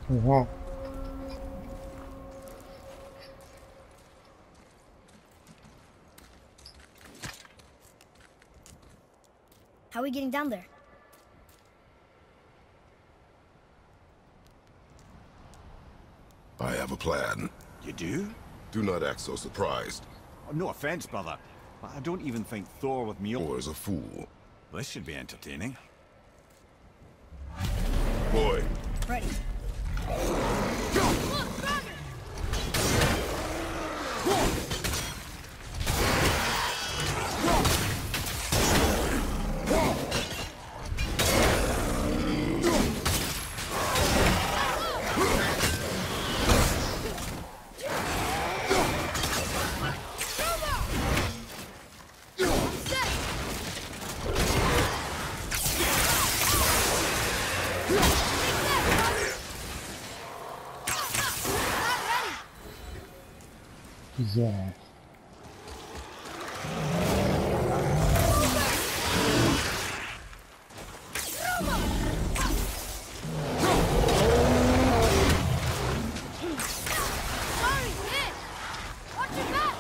Oha. How are we getting down there? I have a plan. You do? Do not act so surprised. Oh, no offense, brother, but I don't even think Thor with Mjolnir. Or as a fool. This should be entertaining. Boy. Ready. Güzel. Sorry, hit! Watch your back!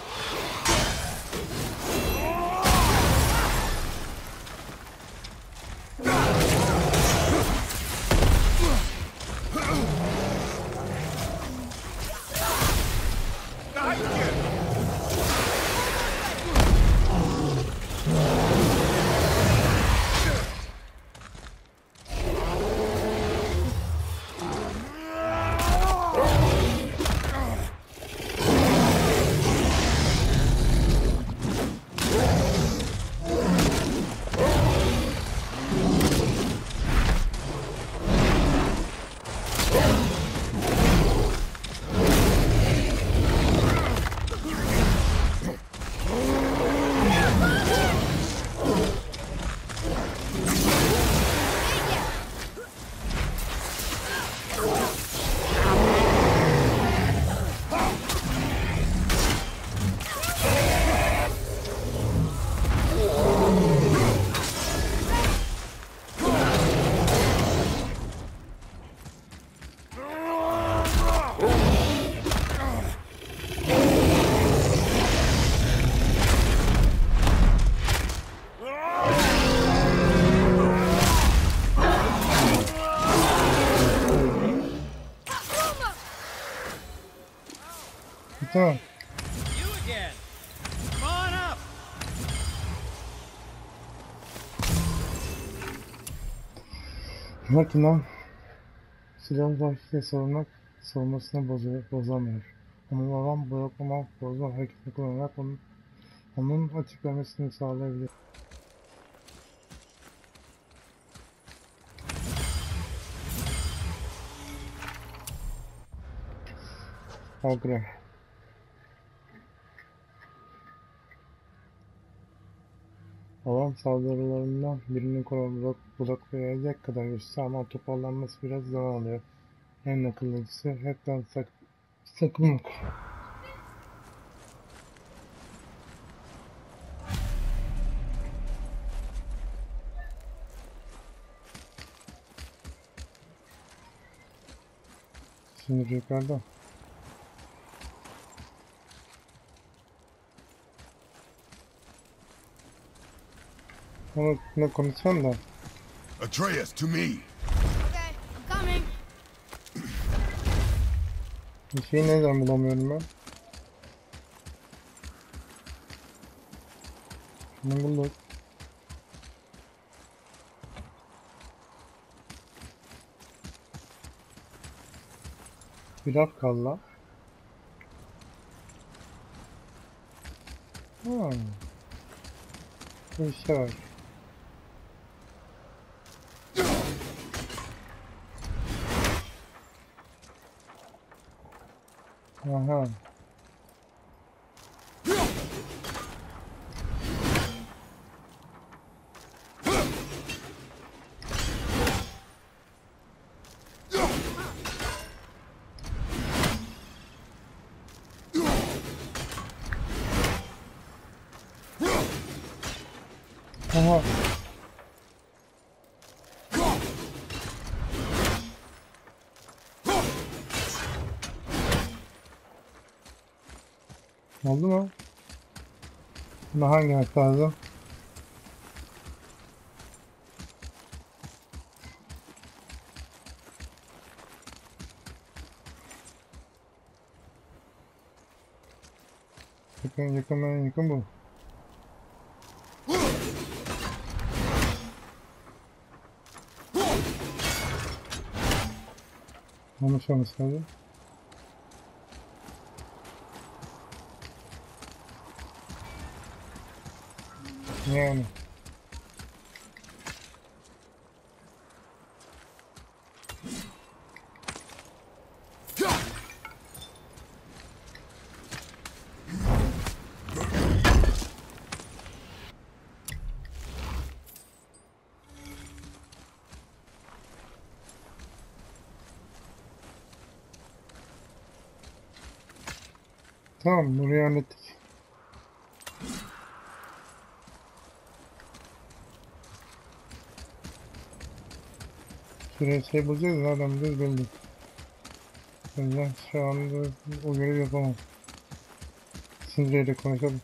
Tamam. You again. Come on up. Makina silahın vahşiyle savunmasını bozamıyor. Ama adam bloklama bozma hareketini kullanarak onun açık vermesini sağlayabilir. Agre. Alan saldırılarından birini bloklayacak kadar güçlü ama toparlanması biraz zaman alıyor. En akıllıcısı hepten sakınmak. Şimdi yukarıda. Ama ne konuşacağım da. Atreus, to me! Okay, I'm coming. Bir şeyi neden bulamıyorum ben? Şunu bulduk. Bir laf kaldı lan. Bir şey var. Aha. Aha. Oldu mu? Buna hangi harf lazım? Yakın en yakın bu. Yanlış olması lazım. Yani. Tamam, burayı hallettik. Şuraya şey bulacağız, zaten biz bildik. O yüzden şu anda o görevi yapamam. Sindire ile konuşalım.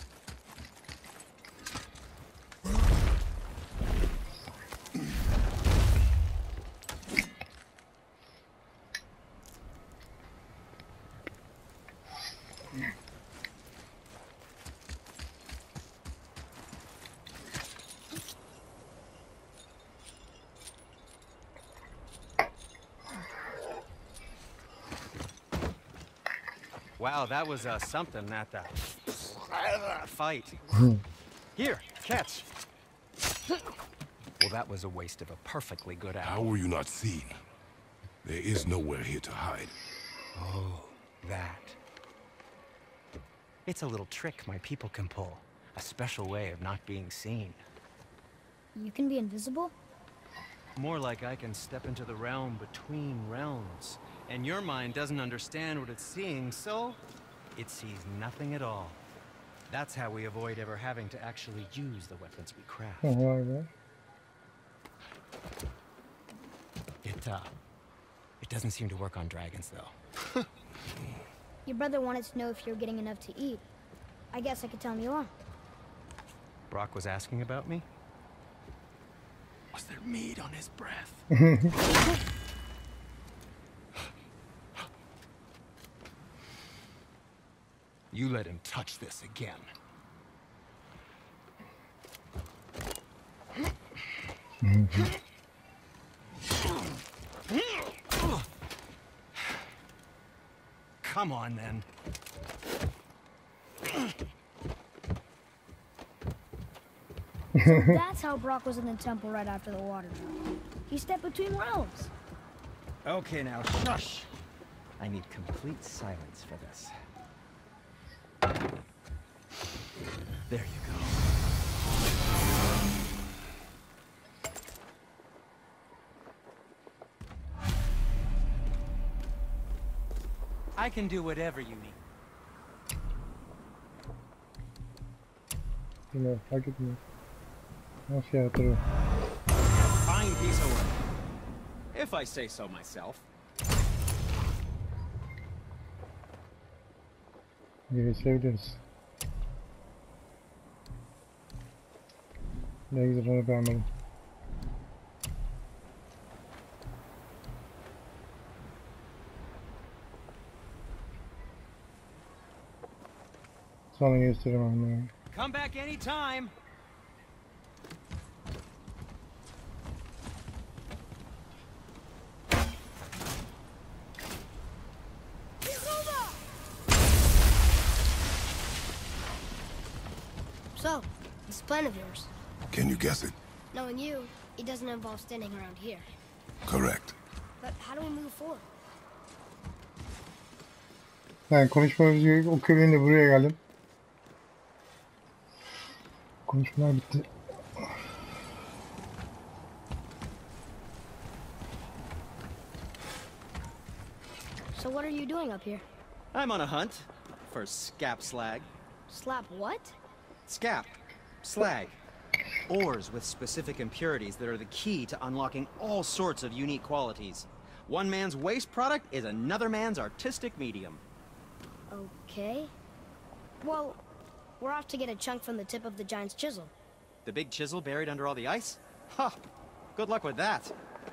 Wow, that was something, that fight. Here, catch. Well, that was a waste of a perfectly good How hour. were you not seen? There is nowhere here to hide. Oh, that. It's a little trick my people can pull. A special way of not being seen. You can be invisible? More like I can step into the realm between realms. And your mind doesn't understand what it's seeing, so it sees nothing at all. That's how we avoid ever having to actually use the weapons we craft. Vay be. It doesn't seem to work on dragons, though. Your brother wanted to know if you're getting enough to eat. I guess I could tell him you are. Brock was asking about me? Was there meat on his breath? You let him touch this again. Come on, then. That's how Brock was in the temple right after the water drop. He stepped between realms. Okay, now, shush. I need complete silence for this. There you go. I can do whatever you need. Yine fark etmiyor. Her şey hatırlıyor. Fine piece of work. If I say so myself. Geçebiliriz. Ne güzel onu beğenmedim. Sonra gösteririm onu. Come back anytime. So, this plan of yours. Can you guess it? Knowing you, it doesn't involve standing around here. Correct. But how do we move forward? Yani konuşmamızı okuyayım da buraya geldim. Konuşmalar bitti. So what are you doing up here? I'm on a hunt for scap slag. Slap what? Scap. Slag. Ores with specific impurities that are the key to unlocking all sorts of unique qualities. One man's waste product is another man's artistic medium. Okay. Well, we're off to get a chunk from the tip of the giant's chisel. The big chisel buried under all the ice? Ha! Good luck with that.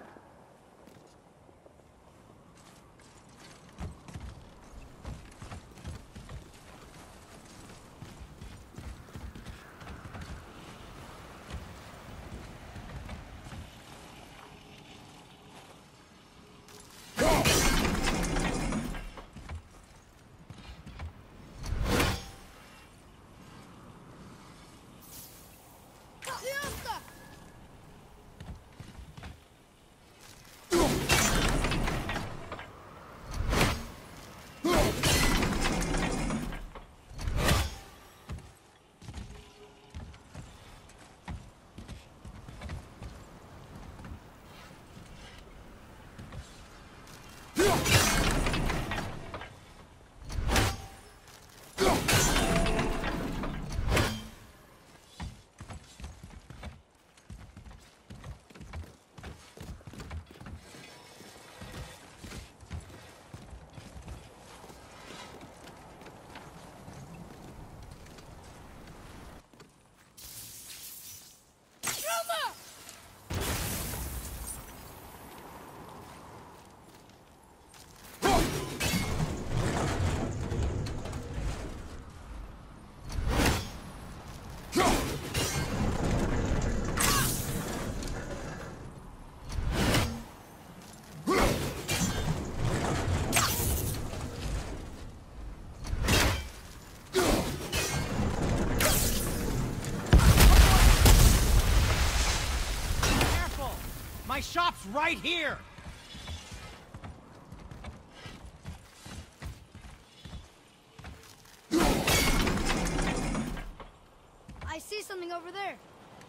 My shop's right here! I see something over there.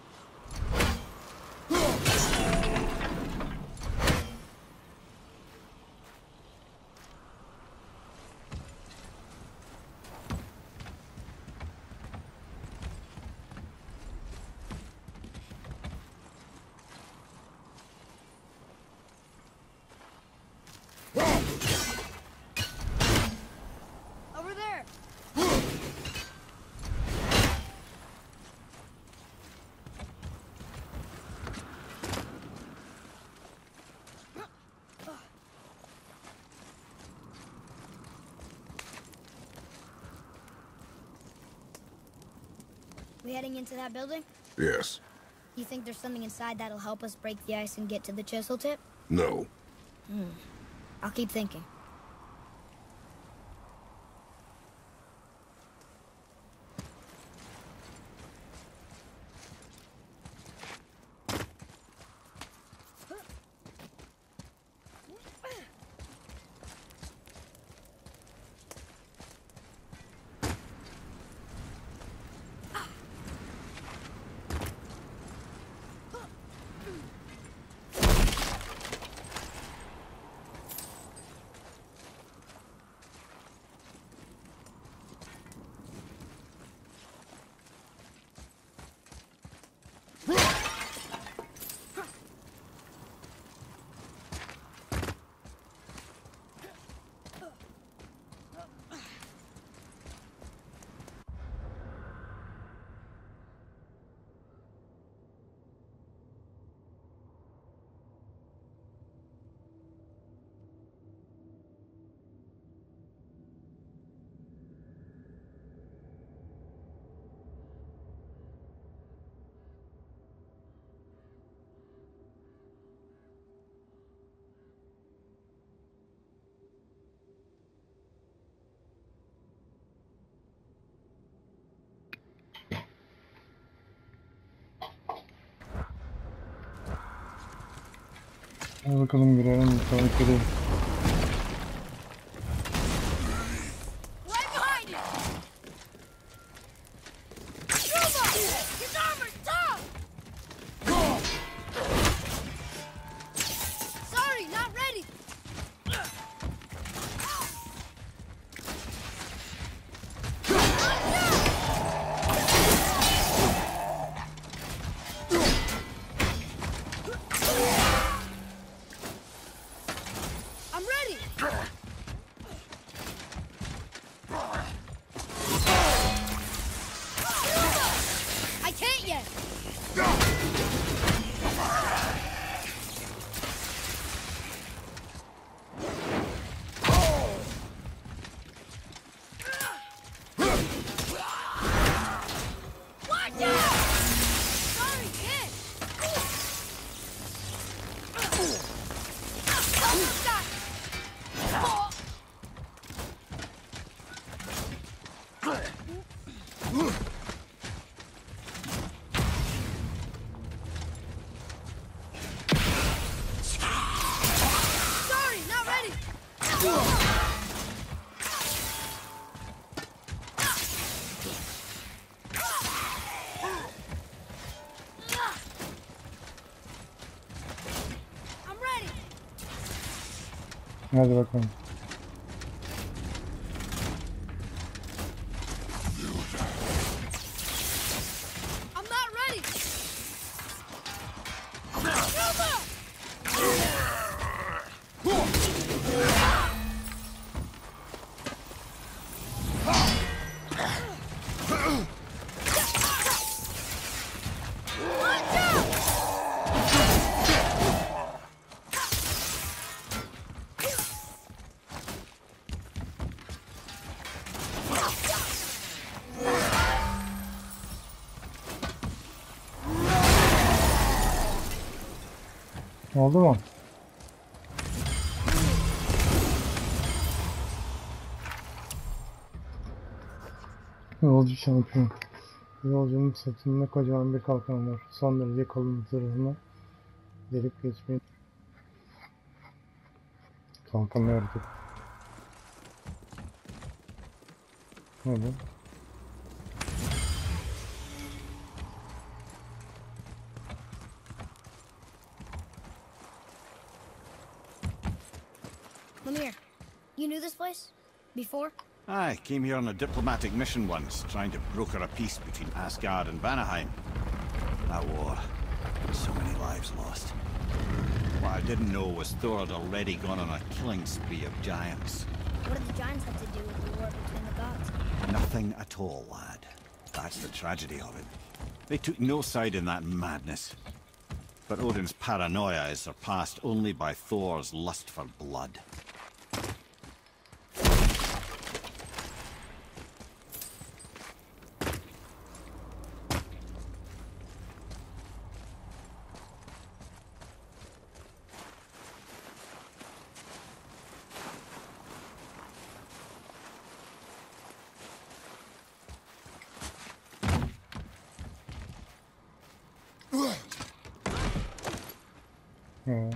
Over there. We heading into that building? Yes. You think there's something inside that'll help us break the ice and get to the chisel tip? No. I'll keep thinking. Hadi bakalım girelim tehlikeli. Right behind you! Yuma! His armor's tough! Sorry, not ready! Sorry, not ready. I'm ready. Hadi bakalım. I'm not ready. Oldu mu? Yolcu şampiyon. Yolcunun sırtında kocaman bir kalkan var. Son derece kalın zırhını delip geçmeyi. Kalkanı ördük. Ne bu? Lemire, you knew this place? Before? I came here on a diplomatic mission once, trying to broker a peace between Asgard and Vanaheim. That war, so many lives lost. What I didn't know was Thor had already gone on a killing spree of giants. What did the giants have to do with the war between the gods? Nothing at all, lad. That's the tragedy of it. They took no side in that madness. But Odin's paranoia is surpassed only by Thor's lust for blood. Hı.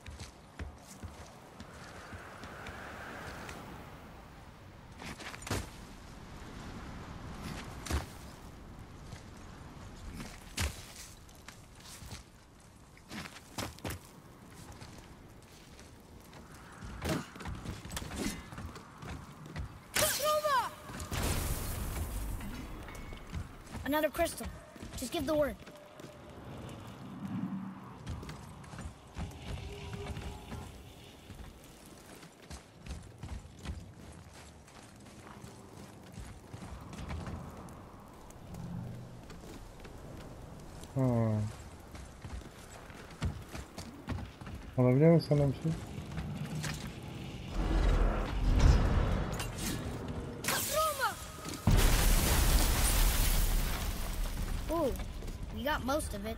Another crystal. Just give the word. Ha. Olabiliyor mu sana bir şey? Ooh, you got most of it.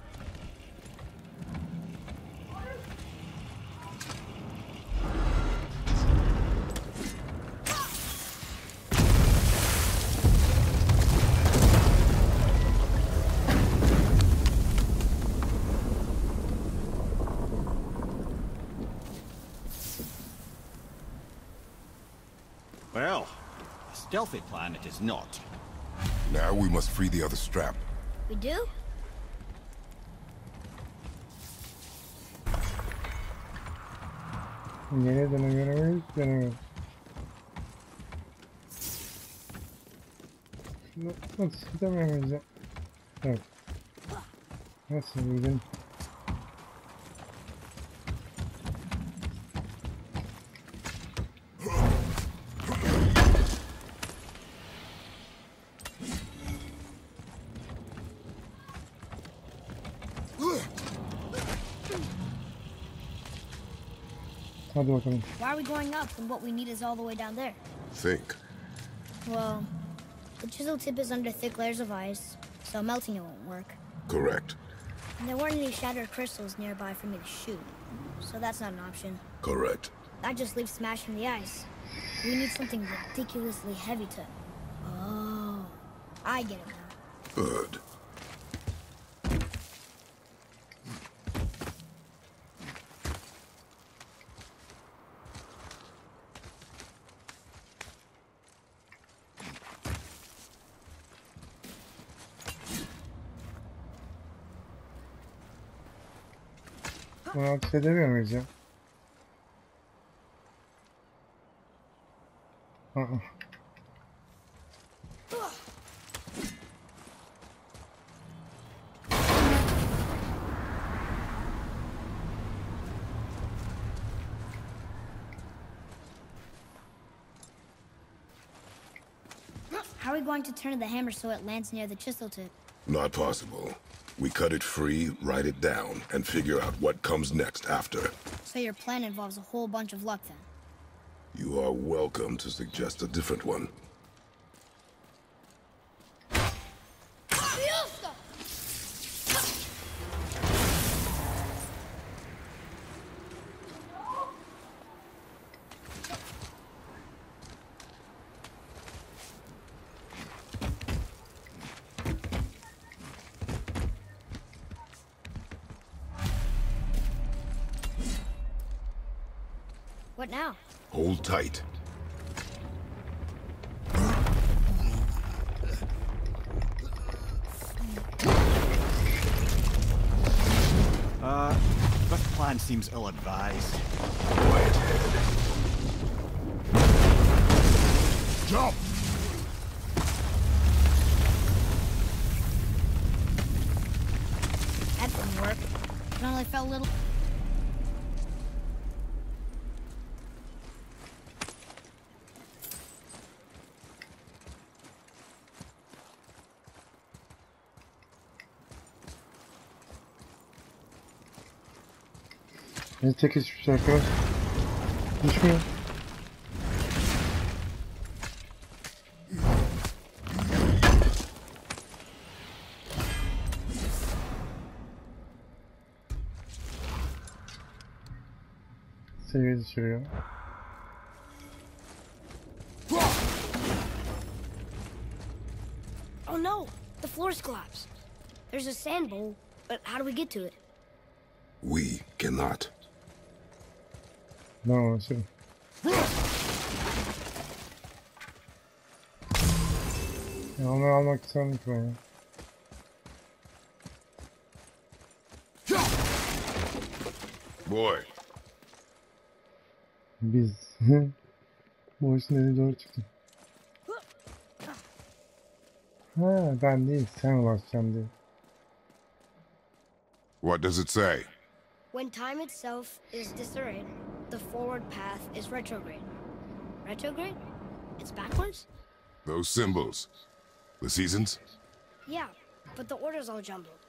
Well, a stealthy plan it is not. Now we must free the other strap. We do? Geriye dönemeyiz, dönemeyiz. Nasıl gidemiyoruz ya? Evet. Nasıl gidelim? Hadi bakalım. Why are we going up when what we need is all the way down there? Think. Well, the chisel tip is under thick layers of ice, so melting it won't work. Correct. And there weren't any shattered crystals nearby for me to shoot, so that's not an option. Correct. That just leaves smashing the ice. We need something ridiculously heavy to... Oh, I get it now. Good. Bunu ateş edemiyor muyuz ya? Aa. How are we going to turn the hammer so it lands near the chisel tip? Not possible. We cut it free, write it down, and figure out what comes next after. So your plan involves a whole bunch of luck then? You are welcome to suggest a different one. What now? Hold tight. This plan seems ill-advised. Quiet head. Jump! That didn't work. It only felt a little... Beni tek hiçbir şey arkadaş. Düşmüyor. Seviye düşürüyor. Oh no! The floor's collapsed. There's a sand bowl, but how do we get to it? We cannot. No, şey. Ya onu almak istemedim ki ben ya. Boy, Biz. Bu işin eli doğru çıktı. Ha ben değil sen ulaşacaksın diye. what does it say? When time itself is disarrayed, the forward path is retrograde. Retrograde? It's backwards? Those symbols. The seasons? Yeah, but the order's all jumbled.